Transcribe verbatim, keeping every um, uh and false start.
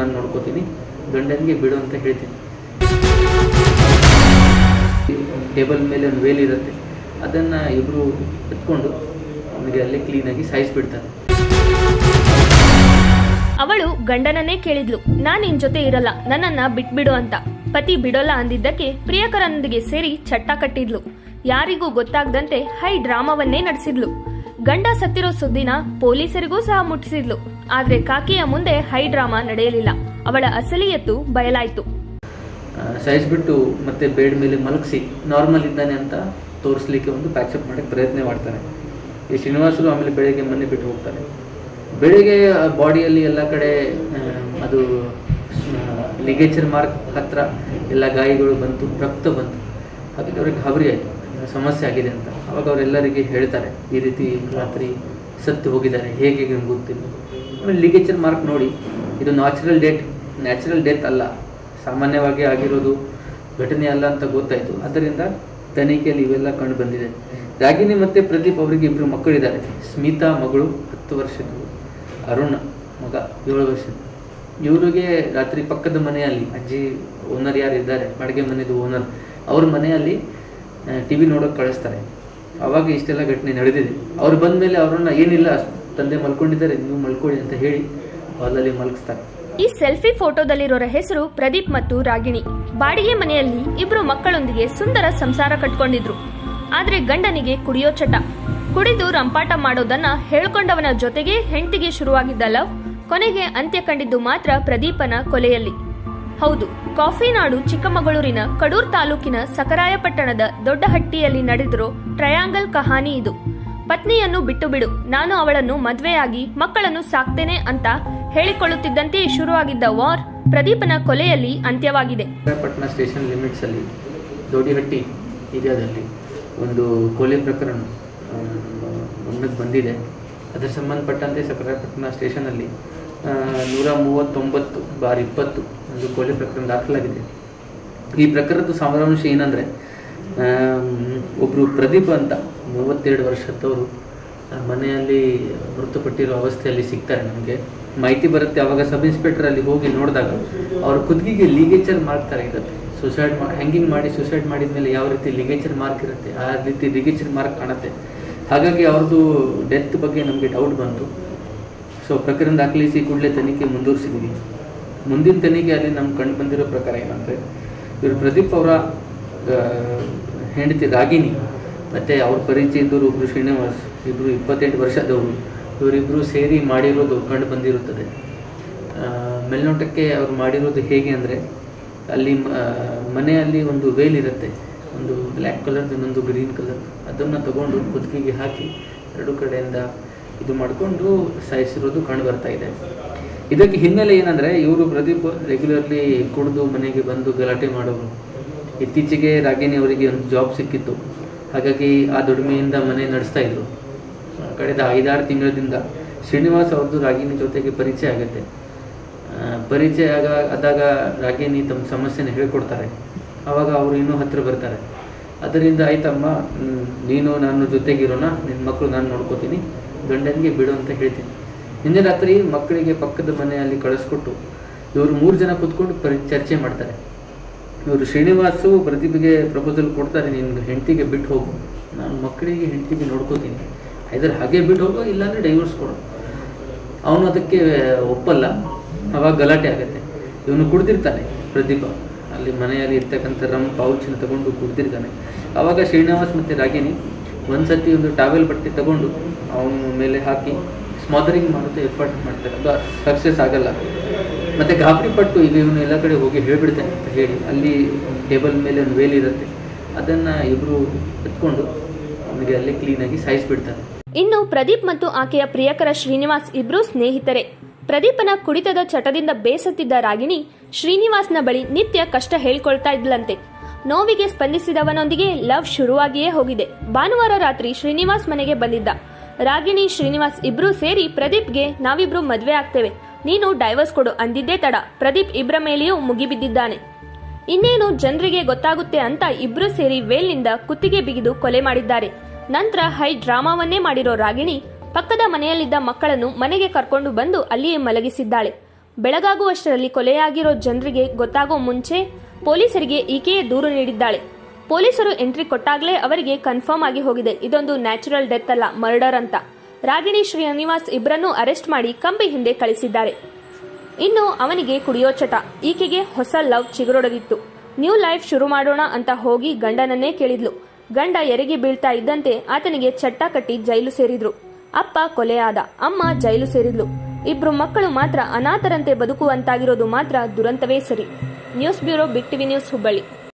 ನಾನು ನೋಡ್ಕೋತೀನಿ, ಗಂಡನಿಗೆ ಬಿಡು ಅಂತ ಹೇಳ್ತೀನಿ. ಟೇಬಲ್ ಮೇಲೆ ಒಂದು ವೇಲ್ ಇರುತ್ತೆ, ಅದನ್ನು ಇಬ್ಬರು ಎತ್ಕೊಂಡು ಅವನಿಗೆ ಅಲ್ಲೇ ಕ್ಲೀನಾಗಿ ಸಾಯಿಸ್ಬಿಡ್ತಾರೆ. ಅವಳು ಗಂಡನನ್ನೇ ಕೇಳಿದ್ಲು, ನಾನ್ ನಿನ್ ಜೊತೆ ಇರಲ್ಲ, ನನ್ನನ್ನ ಬಿಟ್ಬಿಡು ಅಂತ. ಪತಿ ಬಿಡೋಲ್ಲ ಅಂದಿದ್ದಕ್ಕೆ ಪ್ರಿಯಕರನೊಂದಿಗೆ ಸೇರಿ ಚಟ್ಟ ಕಟ್ಟಿದ್ಲು. ಯಾರಿಗೂ ಗೊತ್ತಾಗದಂತೆ ಹೈ ಡ್ರಾಮಾವನ್ನೇ ನಡೆಸಿದ್ಲು. ಗಂಡ ಸತ್ತಿರೋ ಸುದ್ದಿನ ಪೊಲೀಸರಿಗೂ ಸಹ ಮುಟ್ಟಿಸಿದ್ಲು. ಆದ್ರೆ ಕಾಕಿಯ ಮುಂದೆ ಹೈ ಡ್ರಾಮಾ ನಡೆಯಲಿಲ್ಲ. ಅವಳ ಅಸಲಿಯತ್ತು ಬಯಲಾಯ್ತು. ಸಾಯಿಸ್ಬಿಟ್ಟು ಮತ್ತೆ ಬೇಡ್ ಮೇಲೆ ಮಲಗಿಸಿ ನಾರ್ಮಲ್ ಇದ್ದಾನೆ ಅಂತ ತೋರಿಸ್ಲಿಕ್ಕೆ ಒಂದು ಪ್ಯಾಚಪ್ ಮಾಡಕ್ಕೆ ಪ್ರಯತ್ನ ಮಾಡ್ತಾನೆ ಈ ಶ್ರೀನಿವಾಸರು. ಆಮೇಲೆ ಬೆಳಗ್ಗೆ ಮನೆ ಬಿಟ್ಟು ಹೋಗ್ತಾನೆ. ಬೆಳಿಗ್ಗೆ ಬಾಡಿಯಲ್ಲಿ ಎಲ್ಲ ಕಡೆ ಅದು ಲಿಗೇಚರ್ ಮಾರ್ಕ್ ಹತ್ರ ಎಲ್ಲ ಗಾಯಗಳು ಬಂತು, ರಕ್ತ ಬಂತು. ಹಾಗಾಗಿ ಅವ್ರಿಗೆ ಗಾಬರಿ ಆಯಿತು, ಸಮಸ್ಯೆ ಆಗಿದೆ ಅಂತ. ಅವಾಗ ಅವರೆಲ್ಲರಿಗೆ ಹೇಳ್ತಾರೆ, ಈ ರೀತಿ ರಾತ್ರಿ ಸತ್ತು ಹೋಗಿದ್ದಾರೆ, ಹೇಗೆ ನಮ್ಗೆ ಗೊತ್ತಿಲ್ಲ. ಆಮೇಲೆ ಲಿಗೇಚರ್ ಮಾರ್ಕ್ ನೋಡಿ ಇದು ನ್ಯಾಚುರಲ್ ಡೆತ್ ನ್ಯಾಚುರಲ್ ಡೆತ್ ಅಲ್ಲ, ಸಾಮಾನ್ಯವಾಗಿ ಆಗಿರೋದು ಘಟನೆ ಅಲ್ಲ ಅಂತ ಗೊತ್ತಾಯಿತು. ಅದರಿಂದ ತನಿಖೆಯಲ್ಲಿ ಇವೆಲ್ಲ ಕಂಡು ಬಂದಿದೆ. ರಾಗಿಣಿ ಮತ್ತು ಪ್ರದೀಪ್ ಅವರಿಗೆ ಇಬ್ಬರು ಮಕ್ಕಳಿದ್ದಾರೆ. ಸ್ಮಿತಾ ಮಗಳು ಹತ್ತು ವರ್ಷದ್ದು, ಅರುಣ್ ಮಗ ಏಳು ವರ್ಷದ. ಇವರಿಗೆ ರಾತ್ರಿ ಪಕ್ಕದ ಮನೆಯಲ್ಲಿ ಅಜ್ಜಿ ಓನರ್ ಯಾರು ಇದ್ದಾರೆ, ಅಡುಗೆ ಮನೆದು ಓನರ್, ಅವ್ರ ಮನೆಯಲ್ಲಿ ಟಿ ವಿ ನೋಡೋಕೆ ಕಳಿಸ್ತಾರೆ. ಆವಾಗ ಇಷ್ಟೆಲ್ಲ ಘಟನೆ ನಡೆದಿದೆ. ಅವ್ರು ಬಂದ ಮೇಲೆ ಅವ್ರನ್ನ ಏನಿಲ್ಲ ತಂದೆ ಮಲ್ಕೊಂಡಿದ್ದಾರೆ, ನೀವು ಮಲ್ಕೊಳ್ಳಿ ಅಂತ ಹೇಳಿ ಹಾಲಲ್ಲಿ ಮಲಗಿಸ್ತಾರೆ. ಈ ಸೆಲ್ಫಿ ಫೋಟೋದಲ್ಲಿರೋರ ಹೆಸರು ಪ್ರದೀಪ್ ಮತ್ತು ರಾಗಿಣಿ. ಬಾಡಿಗೆ ಮನೆಯಲ್ಲಿ ಇಬ್ರು ಮಕ್ಕಳೊಂದಿಗೆ ಸುಂದರ ಸಂಸಾರ ಕಟ್ಕೊಂಡಿದ್ರು. ಆದ್ರೆ ಗಂಡನಿಗೆ ಕುಡಿಯೋ ಚಟ. ಕುಡಿದು ರಂಪಾಟ ಮಾಡೋದನ್ನ ಹೇಳ್ಕೊಂಡವನ ಜೊತೆಗೆ ಹೆಂಡತಿಗೆ ಶುರುವಾಗಿದ್ದ ಲವ್ ಕೊನೆಗೆ ಅಂತ್ಯ ಕಂಡಿದ್ದು ಮಾತ್ರ ಪ್ರದೀಪನ ಕೊಲೆಯಲ್ಲಿ. ಹೌದು, ಕಾಫಿ ನಾಡು ಚಿಕ್ಕಮಗಳೂರಿನ ಕಡೂರ್ ತಾಲೂಕಿನ ಸಕರಾಯಪಟ್ಟಣದ ದೊಡ್ಡಹಟ್ಟಿಯಲ್ಲಿ ನಡೆದಿರೋ ಟ್ರಯಾಂಗಲ್ ಕಹಾನಿ ಇದು. ಪತ್ನಿಯನ್ನು ಬಿಟ್ಟು ಬಿಡು, ನಾನು ಅವಳನ್ನು ಮದ್ವೆಯಾಗಿ ಮಕ್ಕಳನ್ನು ಸಾಕ್ತೇನೆ ಅಂತ ಹೇಳಿಕೊಳ್ಳುತ್ತಿದ್ದಂತೆ ಶುರುವಾಗಿದ್ದ ವಾರ್ ಪ್ರದೀಪನ ಕೊಲೆಯಲ್ಲಿ ಅಂತ್ಯವಾಗಿದೆ. ಪಟ್ಟಣ ಸ್ಟೇಷನ್ ಲಿಮಿಟ್ಸ್ ಅಲ್ಲಿ ದೊಡ್ಡಹಟ್ಟಿ ಏರಿಯಾದಲ್ಲಿ ಒಂದು ಕೊಲೆ ಪ್ರಕರಣ ಗಮನಕ್ಕೆ ಬಂದಿದೆ. ಅದರ ಸಂಬಂಧಪಟ್ಟಂತೆ ಸಕರಾಯಪಟ್ಟಣ ಸ್ಟೇಷನಲ್ಲಿ ನೂರ ಮೂವತ್ತೊಂಬತ್ತು ಬಾರ್ ಇಪ್ಪತ್ತು ಒಂದು ಕೊಲೆ ಪ್ರಕರಣ ದಾಖಲಾಗಿದೆ. ಈ ಪ್ರಕರಣದ ಸಾರಾಂಶ ಏನಂದರೆ, ಒಬ್ಬರು ಪ್ರದೀಪ್ ಅಂತ ಮೂವತ್ತೆರಡು ವರ್ಷದವರು ಮನೆಯಲ್ಲಿ ಮೃತಪಟ್ಟಿರೋ ಅವಸ್ಥೆಯಲ್ಲಿ ಸಿಗ್ತಾರೆ. ನಮಗೆ ಮಾಹಿತಿ ಬರುತ್ತೆ. ಆವಾಗ ಸಬ್ ಇನ್ಸ್ಪೆಕ್ಟರ್ ಅಲ್ಲಿ ಹೋಗಿ ನೋಡಿದಾಗ ಅವ್ರ ಕುತ್ತಿಗೆಗೆ ಲಿಗೇಚರ್ ಮಾರ್ಕ್ ಥರ ಇರುತ್ತೆ. ಸುಸೈಡ್ ಮಾ ಹ್ಯಾಂಗಿಂಗ್ ಮಾಡಿ ಸುಸೈಡ್ ಮಾಡಿದ ಮೇಲೆ ಯಾವ ರೀತಿ ಲಿಗೇಚರ್ ಮಾರ್ಕ್ ಇರುತ್ತೆ, ಆ ರೀತಿ ಲಿಗೇಚರ್ ಮಾರ್ಕ್ ಕಾಣುತ್ತೆ. ಹಾಗಾಗಿ ಅವ್ರದ್ದು ಡೆತ್ ಬಗ್ಗೆ ನಮಗೆ ಡೌಟ್ ಬಂತು. ಸೊ ಪ್ರಕರಣ ದಾಖಲಿಸಿ ಕೂಡಲೇ ತನಿಖೆ ಮುಂದುವರಿಸಿದ್ದೀವಿ. ಮುಂದಿನ ತನಿಖೆಯಲ್ಲಿ ನಮ್ಗೆ ಕಂಡು ಬಂದಿರೋ ಪ್ರಕಾರ ಏನಂದರೆ, ಇವರು ಪ್ರದೀಪ್ ಅವರ ಹೆಂಡತಿ ರಾಗಿಣಿ ಮತ್ತು ಅವ್ರ ಪರಿಚಯ ಇದ್ದವರು ಒಬ್ಬರು ಶ್ರೀನಿವಾಸ್, ಇಬ್ಬರು ಇಪ್ಪತ್ತೆಂಟು ವರ್ಷದವರು, ಇವರಿಬ್ಬರು ಸೇರಿ ಮಾಡಿರೋದು ಕಂಡು ಬಂದಿರುತ್ತದೆ. ಮೇಲ್ನೋಟಕ್ಕೆ ಅವ್ರು ಮಾಡಿರೋದು ಹೇಗೆ ಅಂದರೆ, ಅಲ್ಲಿ ಮನೆಯಲ್ಲಿ ಒಂದು ವೇಲ್ ಇರುತ್ತೆ, ಒಂದು ಬ್ಲ್ಯಾಕ್ ಕಲರ್ದು ಇನ್ನೊಂದು ಗ್ರೀನ್ ಕಲರ್, ಅದನ್ನು ತಗೊಂಡು ಕುತ್ತಿಗೆಗೆ ಹಾಕಿ ಎರಡು ಕಡೆಯಿಂದ ಇದು ಮಾಡಿಕೊಂಡು ಸಾಯಿಸಿರೋದು ಕಂಡು ಬರ್ತಾ ಇದೆ. ಇದಕ್ಕೆ ಹಿನ್ನೆಲೆ ಏನಂದರೆ, ಇವರು ಪ್ರದೀಪ್ ರೆಗ್ಯುಲರ್ಲಿ ಕುಡಿದು ಮನೆಗೆ ಬಂದು ಗಲಾಟೆ ಮಾಡೋರು. ಇತ್ತೀಚೆಗೆ ರಾಗಿಣಿ ಅವರಿಗೆ ಒಂದು ಜಾಬ್ ಸಿಕ್ಕಿತ್ತು, ಹಾಗಾಗಿ ಆ ದುಡಿಮೆಯಿಂದ ಮನೆ ನಡೆಸ್ತಾ ಇದ್ರು. ಕಳೆದ ಐದಾರು ತಿಂಗಳಿಂದ ಶ್ರೀನಿವಾಸ್ ಅವ್ರದ್ದು ರಾಗಿಣಿ ಜೊತೆಗೆ ಪರಿಚಯ ಆಗುತ್ತೆ. ಪರಿಚಯ ಆಗ ಆದಾಗ ರಾಗಿಣಿ ತಮ್ಮ ಸಮಸ್ಯೆನ ಹೇಳ್ಕೊಡ್ತಾರೆ. ಆವಾಗ ಅವರು ಇನ್ನೂ ಹತ್ತಿರ ಬರ್ತಾರೆ. ಅದರಿಂದ ಆಯ್ತಮ್ಮ, ನೀನು ನನ್ನ ಜೊತೆಗಿರೋಣ, ನಿನ್ನ ಮಕ್ಕಳು ನಾನು ನೋಡ್ಕೋತೀನಿ, ಗಂಡನಿಗೆ ಬಿಡು ಅಂತ ಹೇಳ್ತೀನಿ. ನಿನ್ನೆ ರಾತ್ರಿ ಮಕ್ಕಳಿಗೆ ಪಕ್ಕದ ಮನೆಯಲ್ಲಿ ಕಳಿಸ್ಕೊಟ್ಟು ಇವರು ಮೂರು ಜನ ಕೂತ್ಕೊಂಡು ಪರಿ ಚರ್ಚೆ ಮಾಡ್ತಾರೆ. ಇವರು ಶ್ರೀನಿವಾಸು ಪ್ರದೀಪಿಗೆ ಪ್ರಪೋಸಲ್ ಕೊಡ್ತಾರೆ, ನಿನ್ನ ಹೆಂಡತಿಗೆ ಬಿಟ್ಟು ಹೋಗು, ನಾನು ಮಕ್ಕಳಿಗೆ ಹೆಂಡತಿಗೆ ನೋಡ್ಕೋತೀನಿ, ಐದರ್ ಹಾಗೆ ಬಿಟ್ಟು ಹೋಗೋ, ಇಲ್ಲಾಂದರೆ ಡೈವರ್ಸ್ ಕೊಡು. ಅವನು ಅದಕ್ಕೆ ಒಪ್ಪಲ್ಲ. ಅವಾಗ ಗಲಾಟೆ ಆಗುತ್ತೆ. ಇವನು ಕುಡ್ದಿರ್ತಾನೆ ಪ್ರದೀಪ, ಅಲ್ಲಿ ಮನೆಯಲ್ಲಿ ಇರ್ತಕ್ಕಂಥ ರಮ್ ಪೌಚಿನ ತಗೊಂಡು ಕುಡ್ದಿರ್ತಾನೆ. ಆವಾಗ ಶ್ರೀನಿವಾಸ್ ಮತ್ತು ರಾಗಿಣಿ ಒಂದ್ಸತಿ ಒಂದು ಟಾವೆಲ್ ಬಟ್ಟೆ ತಗೊಂಡು ಅವನ ಮೇಲೆ ಹಾಕಿ ಸ್ಮಾದರಿಂಗ್ ಮಾಡೋದು ಎಫರ್ಟ್ ಮಾಡ್ತಾರೆ. ಅದು ಸಕ್ಸಸ್ ಆಗಲ್ಲ. ಮತ್ತು ಗಾಬರಿ ಪಟ್ಟು ಈಗ ಇವನು ಎಲ್ಲ ಕಡೆ ಹೋಗಿ ಹೇಳಿಬಿಡ್ತಾನೆ ಅಂತ ಹೇಳಿ ಅಲ್ಲಿ ಟೇಬಲ್ ಮೇಲೆ ಒಂದು ವೇಲ್ ಇರುತ್ತೆ, ಅದನ್ನು ಇಬ್ಬರು ಎತ್ಕೊಂಡು ಅವನಿಗೆ ಅಲ್ಲೇ ಕ್ಲೀನಾಗಿ ಸಾಯಿಸ್ಬಿಡ್ತಾರೆ. ಇನ್ನು ಪ್ರದೀಪ್ ಮತ್ತು ಆಕೆಯ ಪ್ರಿಯಕರ ಶ್ರೀನಿವಾಸ್ ಇಬ್ರು ಸ್ನೇಹಿತರೆ. ಪ್ರದೀಪನ ಕುಡಿತದ ಚಟದಿಂದ ಬೇಸತ್ತಿದ್ದ ರಾಗಿಣಿ ಶ್ರೀನಿವಾಸ್ನ ಬಳಿ ನಿತ್ಯ ಕಷ್ಟ ಹೇಳ್ಕೊಳ್ತಾ ಇದ್ಲಂತೆ. ನೋವಿಗೆ ಸ್ಪಂದಿಸಿದವನೊಂದಿಗೆ ಲವ್ ಶುರುವಾಗಿಯೇ ಹೋಗಿದೆ. ಭಾನುವಾರ ರಾತ್ರಿ ಶ್ರೀನಿವಾಸ್ ಮನೆಗೆ ಬಂದಿದ್ದ. ರಾಗಿಣಿ ಶ್ರೀನಿವಾಸ್ ಇಬ್ರು ಸೇರಿ ಪ್ರದೀಪ್ಗೆ ನಾವಿಬ್ರು ಮದ್ವೆ ಆಗ್ತೇವೆ, ನೀನು ಡೈವರ್ಸ್ ಕೊಡು ಅಂದಿದ್ದೇ ತಡ ಪ್ರದೀಪ್ ಇಬ್ರ ಮೇಲೆಯೂ ಮುಗಿಬಿದ್ದಿದ್ದಾನೆ. ಇನ್ನೇನು ಜನರಿಗೆ ಗೊತ್ತಾಗುತ್ತೆ ಅಂತ ಇಬ್ರು ಸೇರಿ ವೇಲ್ನಿಂದ ಕುತ್ತಿಗೆ ಬಿಗಿದು ಕೊಲೆ ಮಾಡಿದ್ದಾರೆ. ನಂತರ ಹೈ ಡ್ರಾಮಾವನ್ನೇ ಮಾಡಿರೋ ರಾಗಿಣಿ ಪಕ್ಕದ ಮನೆಯಲ್ಲಿದ್ದ ಮಕ್ಕಳನ್ನು ಮನೆಗೆ ಕರ್ಕೊಂಡು ಬಂದು ಅಲ್ಲಿಯೇ ಮಲಗಿಸಿದ್ದಾಳೆ. ಬೆಳಗಾಗುವಷ್ಟರಲ್ಲಿ ಕೊಲೆಯಾಗಿರೋ ಜನರಿಗೆ ಗೊತ್ತಾಗೋ ಮುಂಚೆ ಪೊಲೀಸರಿಗೆ ಈಕೆಯೇ ದೂರು ನೀಡಿದ್ದಾಳೆ. ಪೊಲೀಸರು ಎಂಟ್ರಿ ಕೊಟ್ಟಾಗಲೇ ಅವರಿಗೆ ಕನ್ಫರ್ಮ್ ಆಗಿ ಹೋಗಿದೆ ಇದೊಂದು ನ್ಯಾಚುರಲ್ ಡೆತ್ ಅಲ್ಲ, ಮರ್ಡರ್ ಅಂತ. ರಾಗಿಣಿ ಶ್ರೀನಿವಾಸ್ ಇಬ್ಬರನ್ನೂ ಅರೆಸ್ಟ್ ಮಾಡಿ ಕಂಬಿ ಹಿಂದೆ ಕಳಿಸಿದ್ದಾರೆ. ಇನ್ನು ಅವನಿಗೆ ಕುಡಿಯೋ ಚಟ, ಈಕೆಗೆ ಹೊಸ ಲವ್ ಚಿಗುರೊಡೆದಿತ್ತು. ನ್ಯೂ ಲೈಫ್ ಶುರು ಮಾಡೋಣ ಅಂತ ಹೋಗಿ ಗಂಡನನ್ನೇ ಕೇಳಿದ್ಲು. ಗಂಡ ಎರೆಗೆ ಬೀಳ್ತಾ ಇದ್ದಂತೆ ಆತನಿಗೆ ಚಟ್ಟ ಕಟ್ಟಿ ಜೈಲು ಸೇರಿದ್ರು. ಅಪ್ಪ ಕೊಲೆಯಾದ, ಅಮ್ಮ ಜೈಲು ಸೇರಿದ್ಲು. ಇಬ್ರು ಮಕ್ಕಳು ಮಾತ್ರ ಅನಾಥರಂತೆ ಬದುಕುವಂತಾಗಿರೋದು ಮಾತ್ರ ದುರಂತವೇ ಸರಿ. News bureau, big TV news, Hubballi.